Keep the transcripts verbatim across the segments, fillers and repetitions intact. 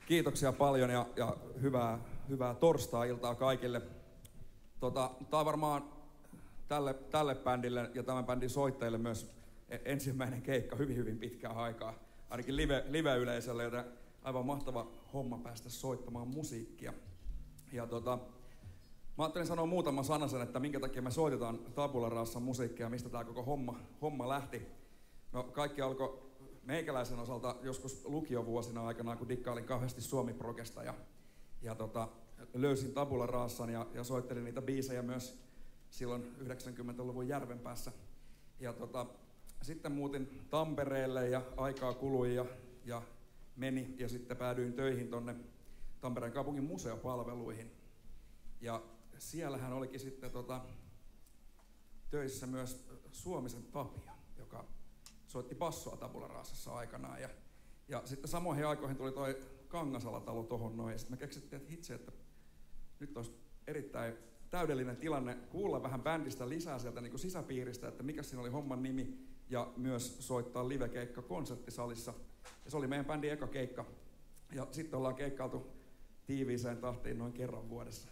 Kiitoksia paljon ja, ja hyvää, hyvää torstai-iltaa kaikille. Tota, tää on varmaan tälle, tälle bändille ja tämän bändin soittajille myös ensimmäinen keikka hyvin hyvin pitkään aikaa. Ainakin live, live-yleisölle, joten aivan mahtava homma päästä soittamaan musiikkia. Ja tota, mä ajattelin sanoa muutaman sanasen, että minkä takia me soitetaan Tabula Rasan musiikkia ja mistä tää koko homma, homma lähti. No kaikki alkoi meikäläisen osalta joskus lukiovuosina aikana, kun dikkailin kauheasti Suomi-progesta ja, ja tota, löysin Tabula Rasan ja, ja soittelin niitä biisejä myös silloin yhdeksänkymmentäluvun Järvenpäässä. Ja tota, sitten muutin Tampereelle ja aikaa kului ja, ja meni ja sitten päädyin töihin tonne Tampereen kaupungin museopalveluihin. Ja siellähän olikin sitten tota, töissä myös Suomisen Tapio, joka soitti bassoa Tabula Rasassa aikanaan. Ja, ja sitten samoihin aikoihin tuli toi Kangasala-talo tohon noin. Ja sitten me keksittiin, että hitse, että nyt olisi erittäin täydellinen tilanne kuulla vähän bändistä lisää sieltä niin kuin sisäpiiristä, että mikä siinä oli homman nimi, ja myös soittaa live-keikka konserttisalissa. Ja se oli meidän bändin eka keikka. Ja sitten ollaan keikkailtu tiiviiseen tahtiin noin kerran vuodessa.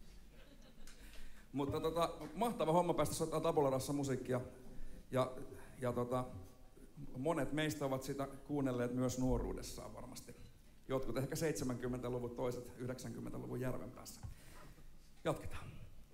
Mutta tota, mahtava homma päästä soittaa Tabula Rasa musiikkia. Ja, ja tota, monet meistä ovat sitä kuunnelleet myös nuoruudessaan varmasti. Jotkut ehkä seitsemänkymmentäluvun, toiset yhdeksänkymmentäluvun Järvenpäässä. Jatketaan.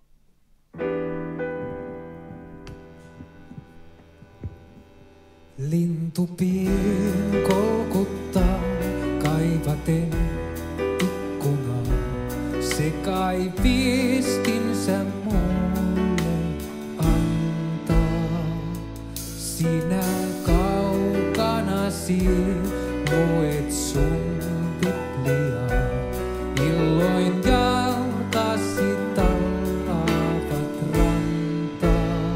Lintupiin kolkuttaa kaivaten ikkunaa. Se kai viestinsä mulle antaa. Sinä kaukanasi luet sun Bibliaa. Illoin jalkasi tallaavat rantaa.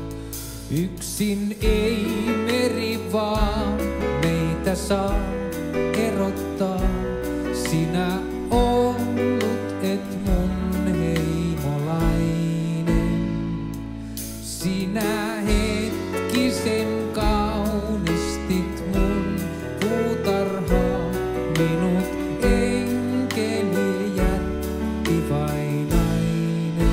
Yksin ei meri vaan meitä saa erottaa. Sinä ollut et mun heimolainen. Sinä hetkisen kaunistit mun puutarhaa. Minut enkeli jätti vainainen.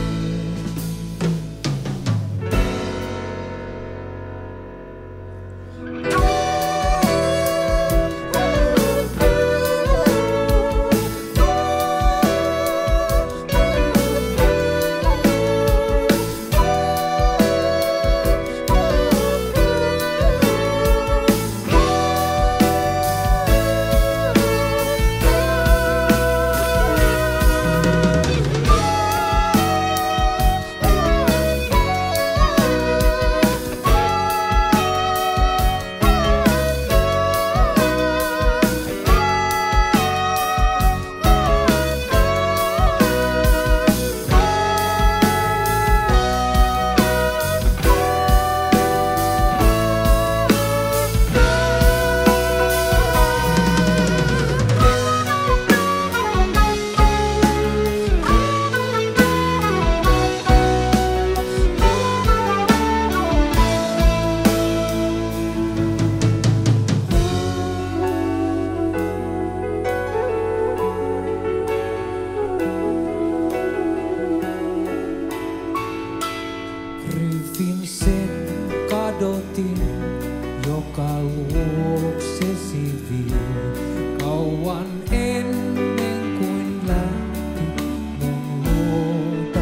Ryhvin sen kadotin, joka luoksesi vii. Kauan ennen kuin lähti mun luota.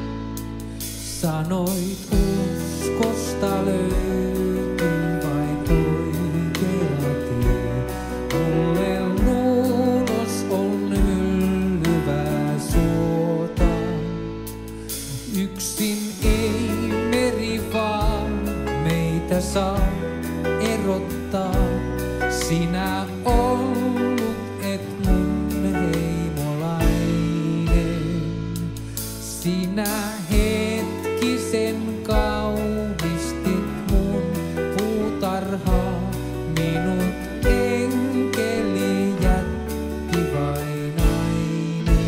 Sanoit uskosta löytyy vain oikea tie. Mulle luulos on hyllyvää suota. Yksin ei meri vaan meitä saa erottaa. Sinä ollut et mun heimolainen. Sinä hetkisen kaunistit mun puutarhaa. Minut enkeli jätti vainainen.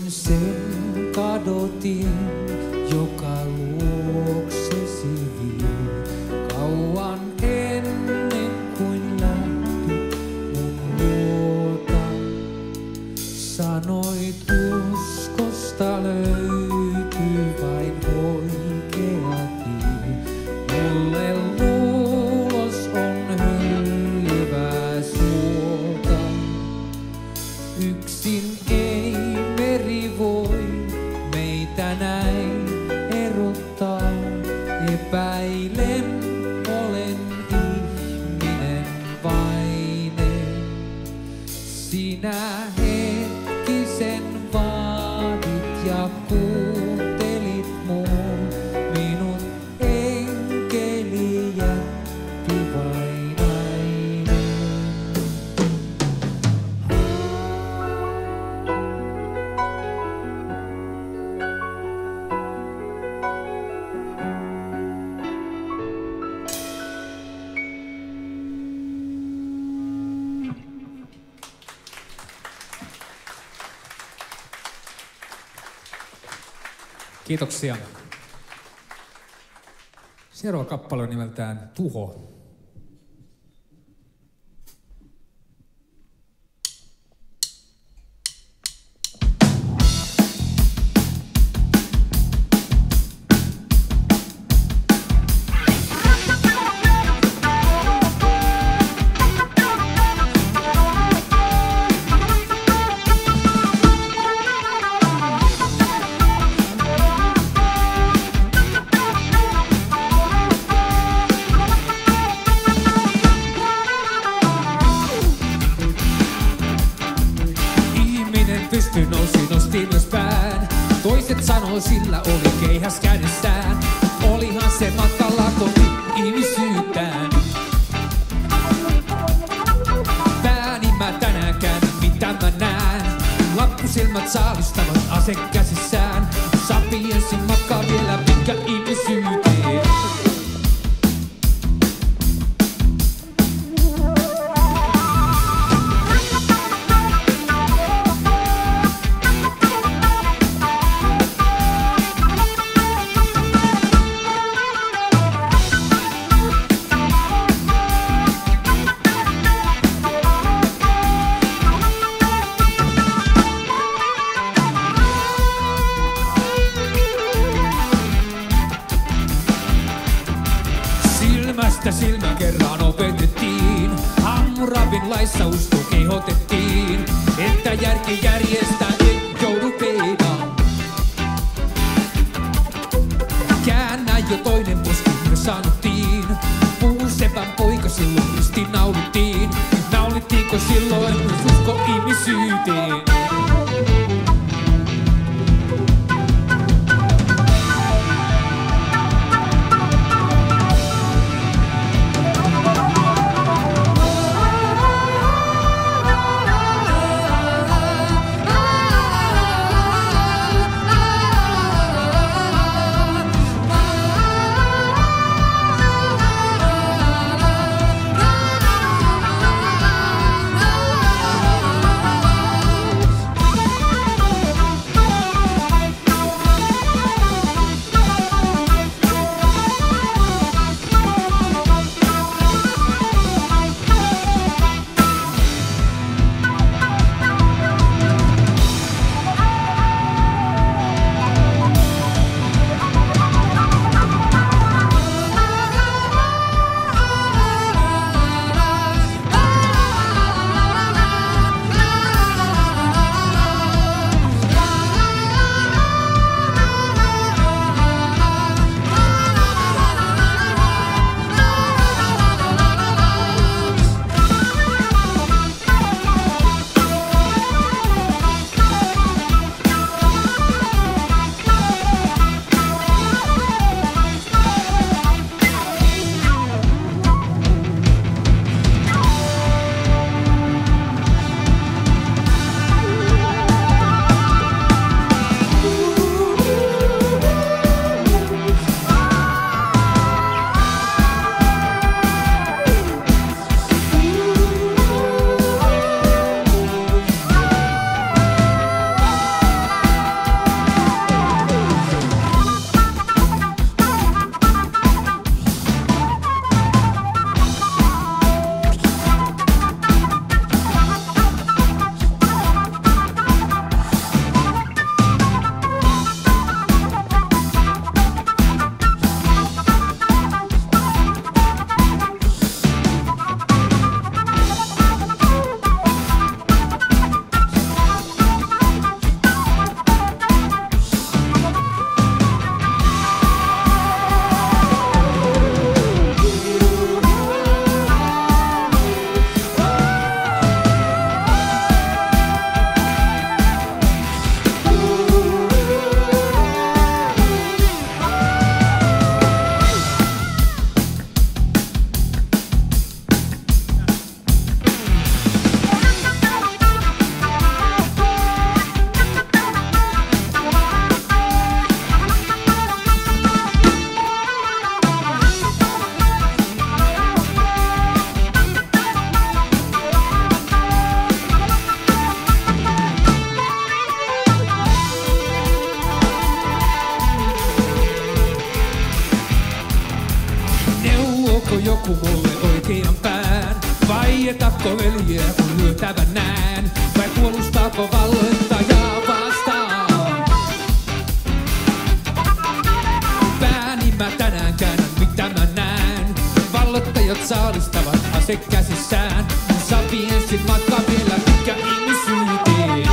sen kadotin, joka luoksesi vien. Kauan ennen kuin lähti mun luota, sanoit uskosta löytyy vain oikea tie. Mulle luulos on höllyvää suota. Yksin ei meri voi meitä näin erottaa. Epäilen, olen ihminen vainen. Sinä hetkisen vaadit ja kuuntelit muun. Minut enkeli jätti vainainen. Kiitoksia. Seuraava kappale on nimeltään Tuho. Pysty nousi, nosti myös pään. Toiset sanoo, sillä oli keihäs kädessään. Olihan se matkalla kohti ihmisyyttään. Pääni mä tänään käännän, mitä mä näen. Lappusilmät saalistavat ase käsissään. Sapiensin matka vielä pitkä ihmisyyteen. Silmästä silmä kerran opetettiin, Hammurabin laissa usko kehotettiin, että järki järjestää ei joudu peidaan. Käännä jo toinen poski myös sanottiin, puusepän poika silloin ristiin naulittiin. Naulittiinko silloin myös usko ihmisyyteen? Pakkoveljeä kun lyötävän näen, vai puolustaako valloittajaa vastaan? Pääni mä tänään käännän mitä mä näen, valloittajat saalistavat ase käsissään. Sapiensin matka vielä pitkä ihmisyyteen.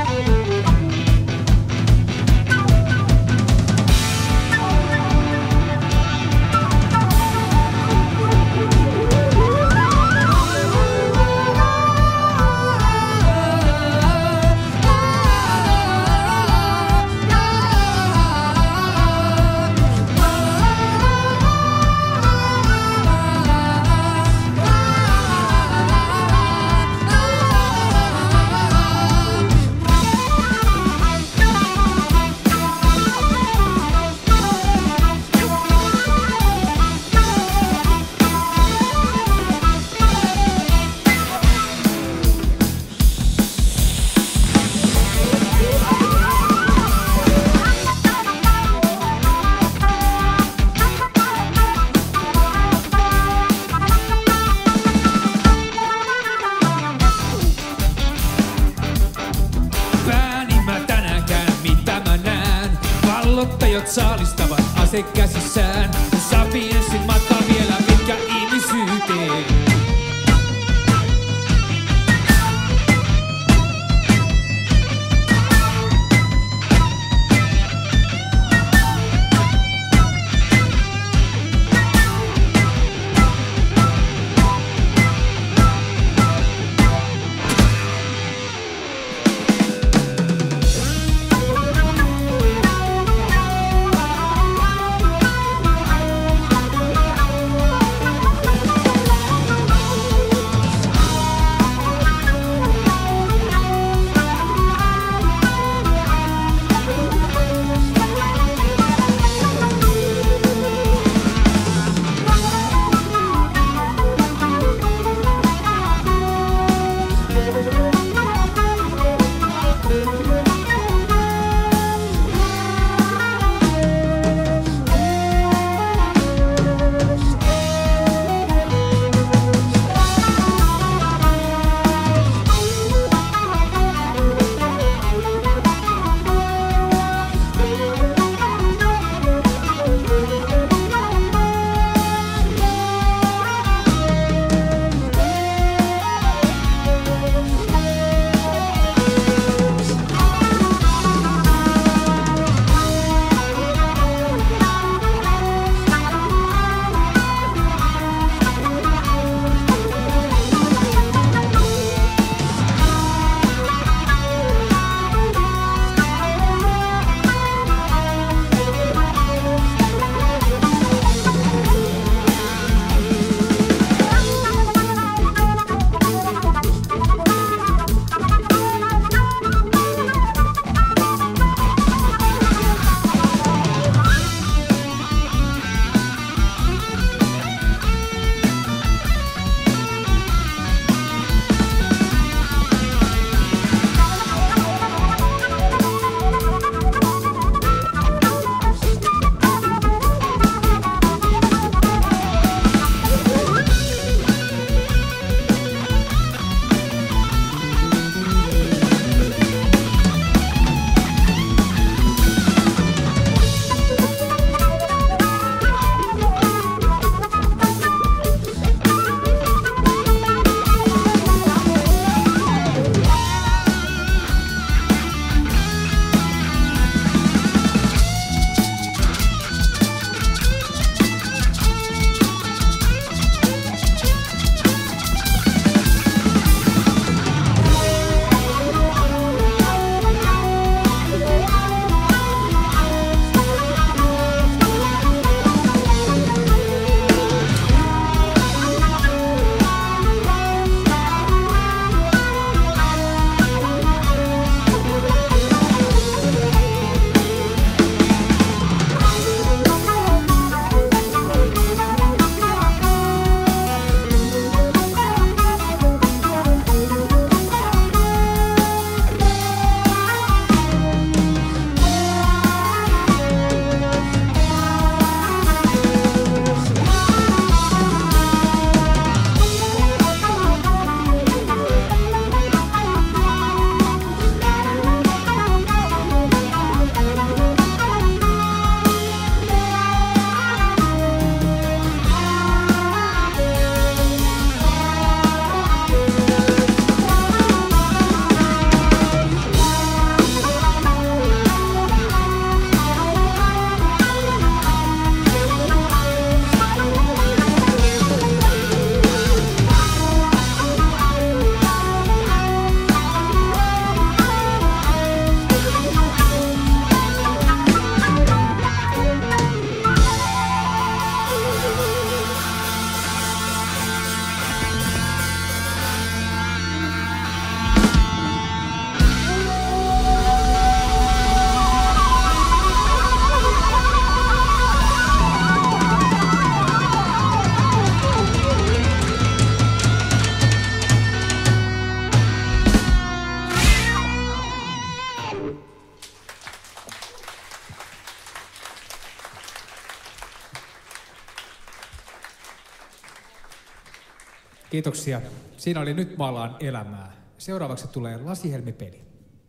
Vallottajat saalistavat ase käsissään. Sapiensin matka vielä pitkä ihmisyyteen. Kiitoksia. Siinä oli Nyt maalaan elämää. Seuraavaksi tulee Lasihelmi-peli.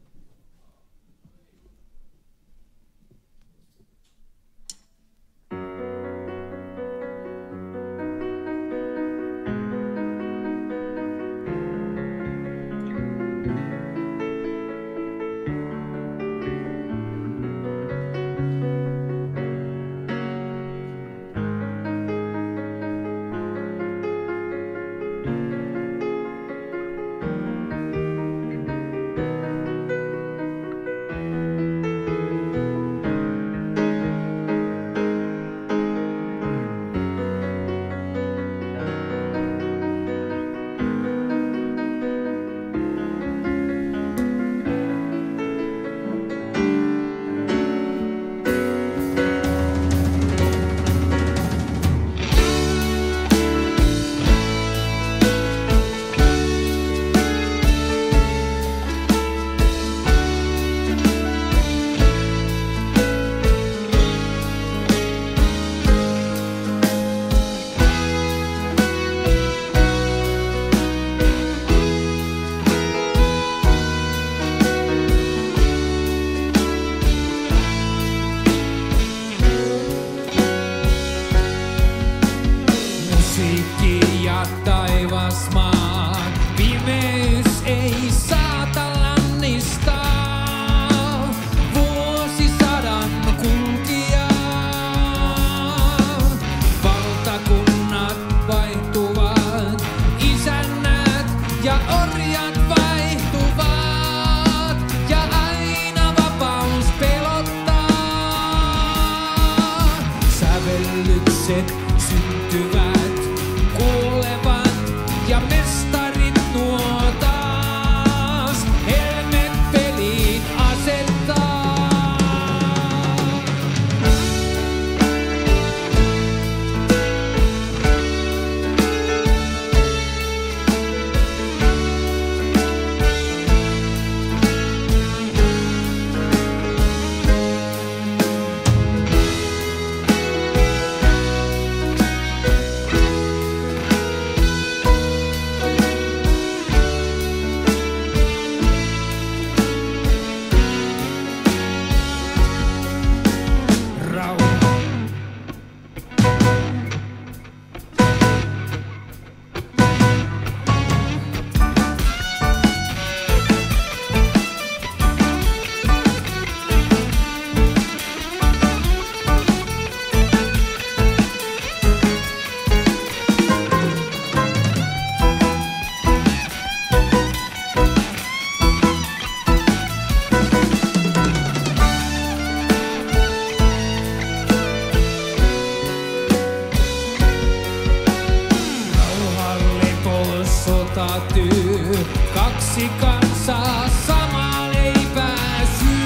Kaksi kansaa sama leipää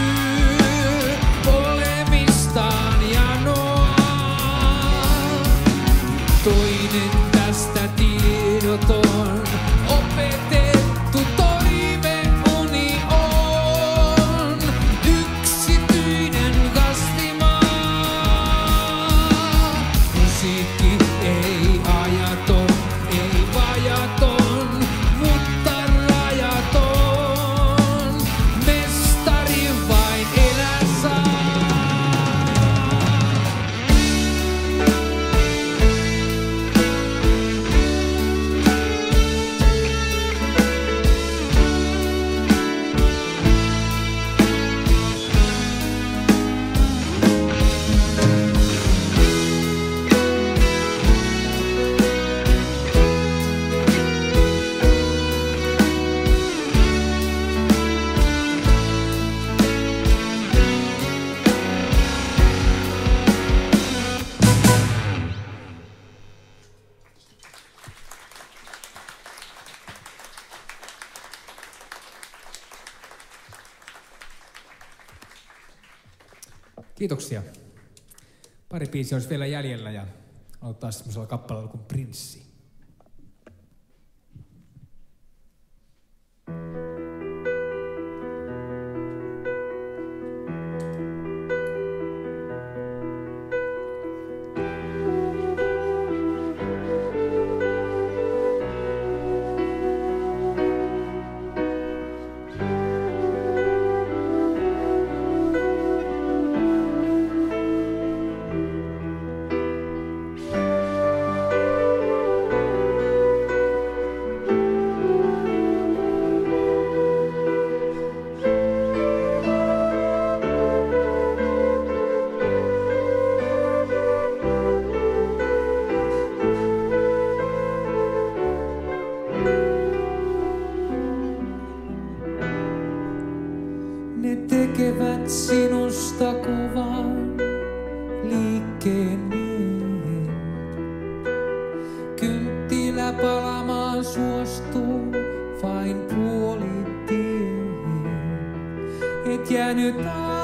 syy, olemistaan janoaa. Toinen tästä tiedoton, opetettu toiveuni on yksityinen kastimaa. Musiikki ei ajaton, ei vajaton, mutta rajaton. Mestari vain elää saa. Kiitoksia. Pari biisiä olisi vielä jäljellä ja aloittaa semmoisella kappaleella kuin Prinssi. kovan liikkeen miehen. Kynttilä palamaan suostuu vain puolitiehen. Et jäänyt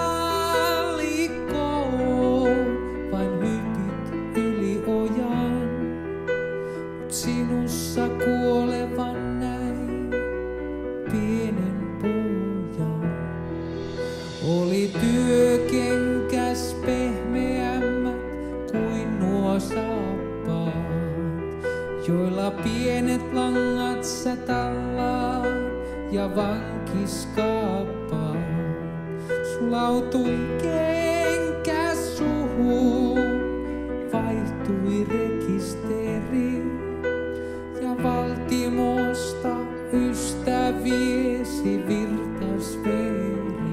allikkoon, vain hypit yli ojan. Mut sinussa kuolevan näin pienen pojan. Oli työkenkäs pehmeämmät kuin nuo saappaat, joilla pienet langat sätallaa ja vankiskaappaat. Sulautui kenkäs suhun, vaihtui rekisteri ja valtimosta ystäviesi virtas veri.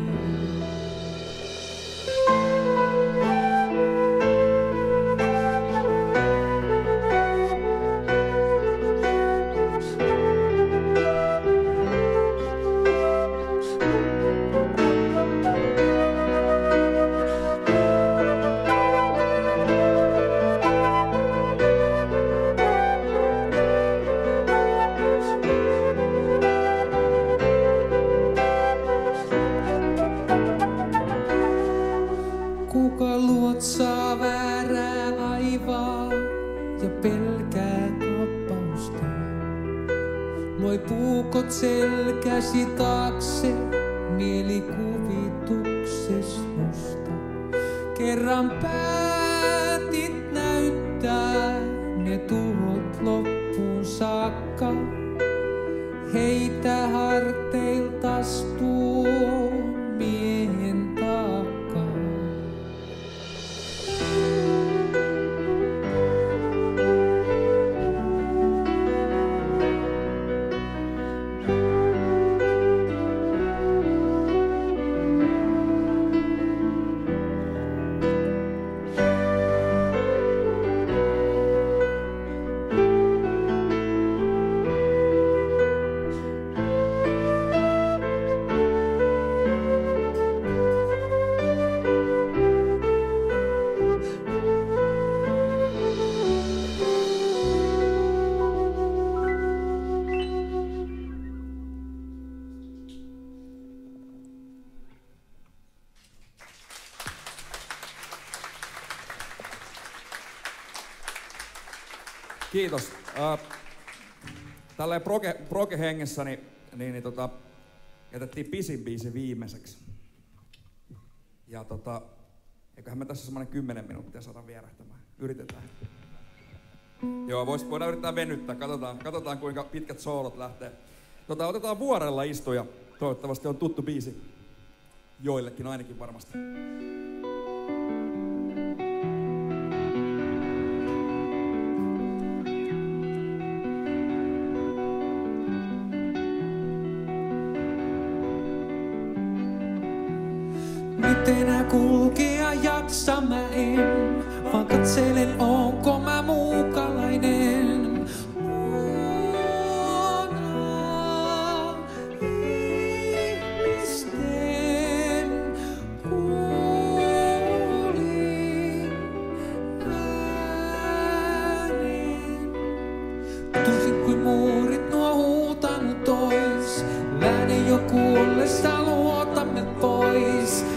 Kuka luotsaa väärää laivaa ja pelkää kappausta? Loi puukot selkäsi taakse mielikuvitukses musta. Kerran päätit näyttää ne tuhot loppuun saakka. Heitä harteiltas tuo miehen taakka. Kiitos. Äh, tälleen proge, proge-hengessä niin, niin, niin tota, jätettiin pisin biisi viimeiseksi. Ja tota, eiköhän me tässä semmoinen kymmenen minuuttia saada vierähtämään. Yritetään. Joo, vois, voidaan yrittää venyttää. Katsotaan, katsotaan kuinka pitkät soolot lähtee. Tota, otetaan Vuorella istuja. Toivottavasti on tuttu biisi. Joillekin ainakin varmasti. Nyt enää kulkea jaksa mä en, vaan katselen onko mä muukalainen. Luona ihmisten kuulin äänen. Tunsin kuin muurit nuo huutanut ois, lääne jo kuollessa luotamme pois.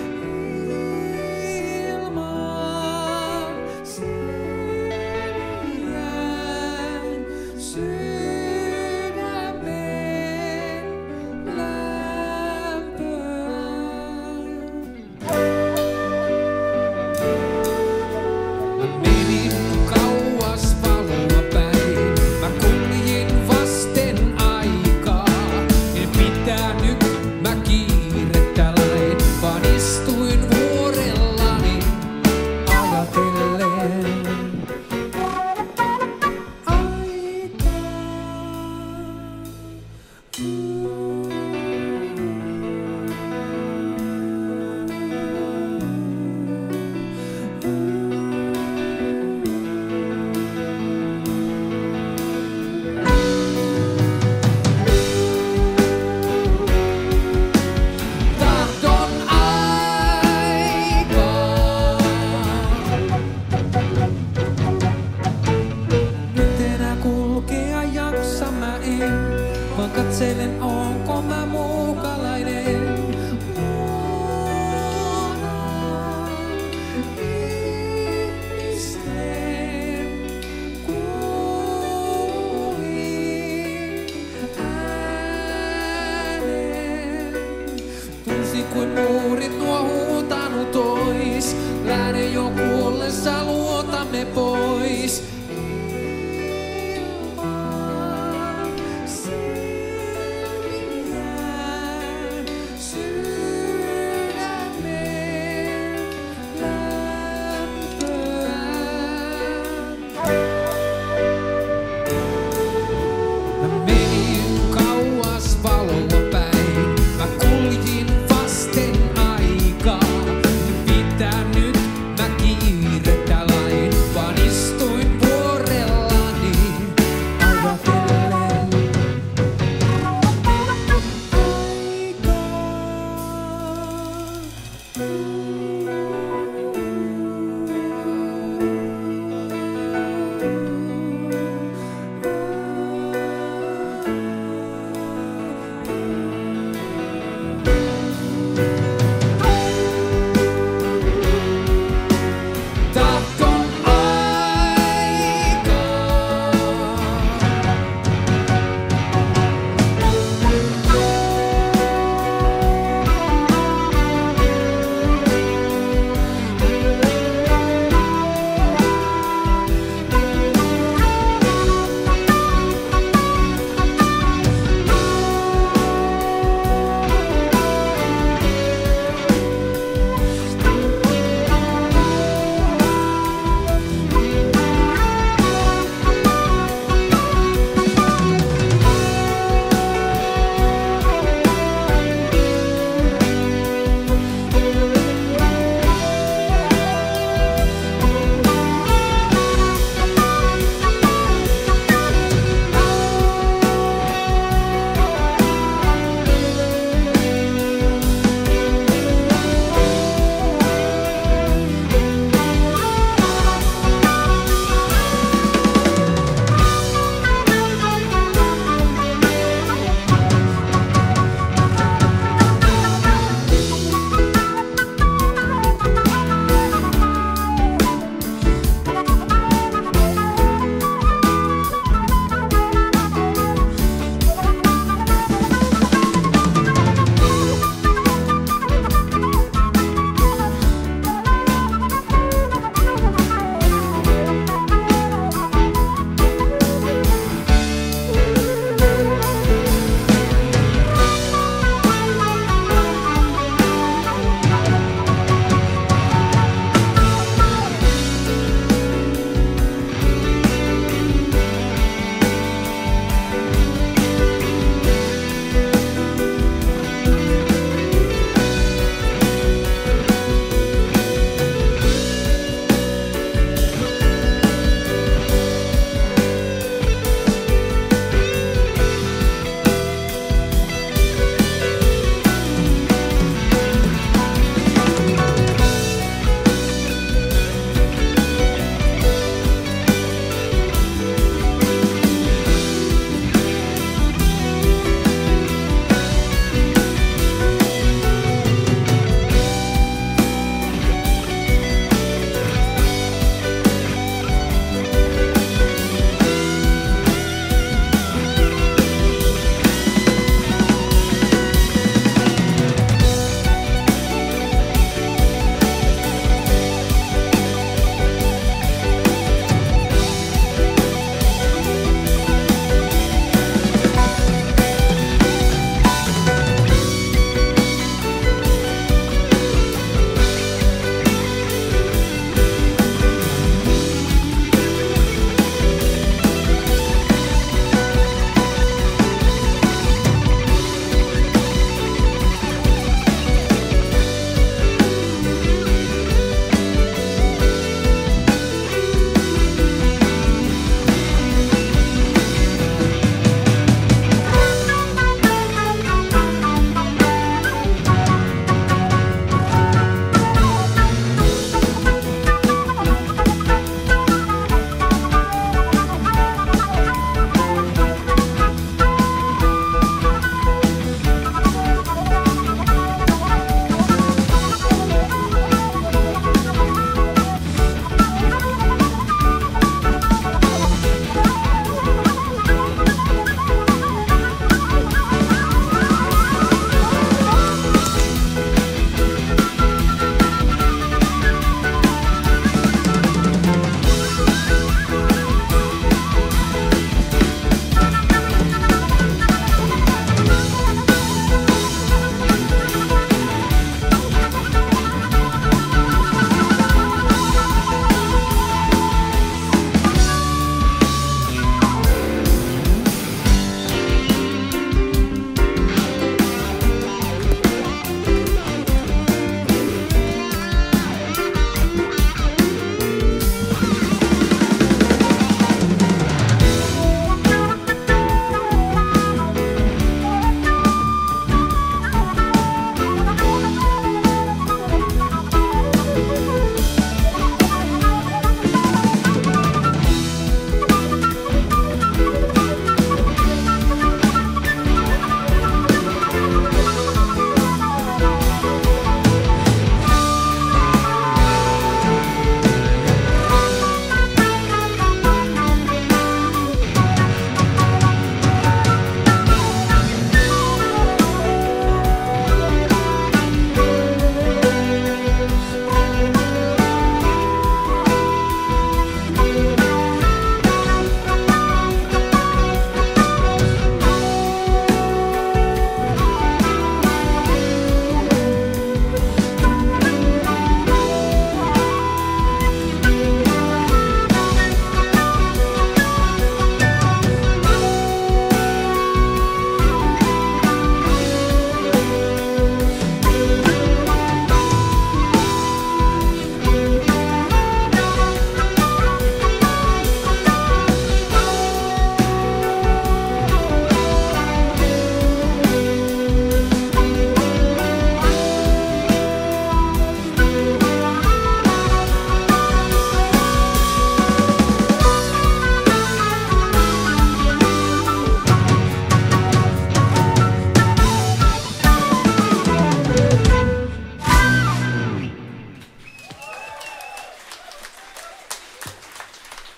lähde jo kuollessa luotamme pois. What is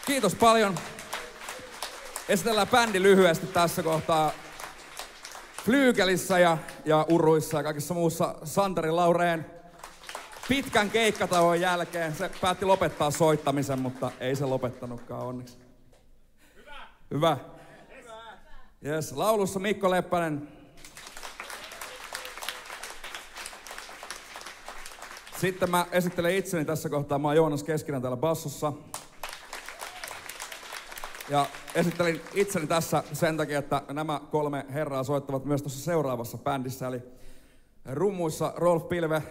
kiitos paljon. Esitellään bändi lyhyesti tässä kohtaa. Flyykelissä ja, ja uruissa ja kaikessa muussa Santeri Laureen pitkän keikkatauon jälkeen. Se päätti lopettaa soittamisen, mutta ei se lopettanutkaan onneksi. Hyvä. Hyvä. Yes. Laulussa Mikko Leppänen. Sitten mä esittelen itseni tässä kohtaa. Mä oon Joonas Keskinen täällä bassossa. Ja esittelin itseni tässä sen takia, että nämä kolme herraa soittavat myös tuossa seuraavassa bändissä. Eli rummuissa Rolf Pilve,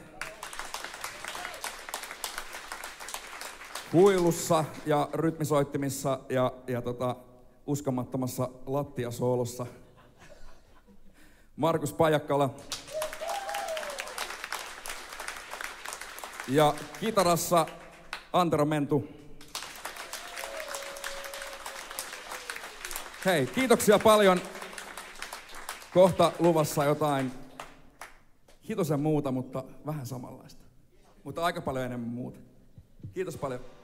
huilussa ja rytmisoittimissa ja, ja tota, uskomattomassa lattiasoolossa Markus Pajakkala. Ja kitarassa Antero Mentu. Hei, kiitoksia paljon. Kohta luvassa jotain hitosen muuta, mutta vähän samanlaista. Mutta aika paljon enemmän muuta. Kiitos paljon.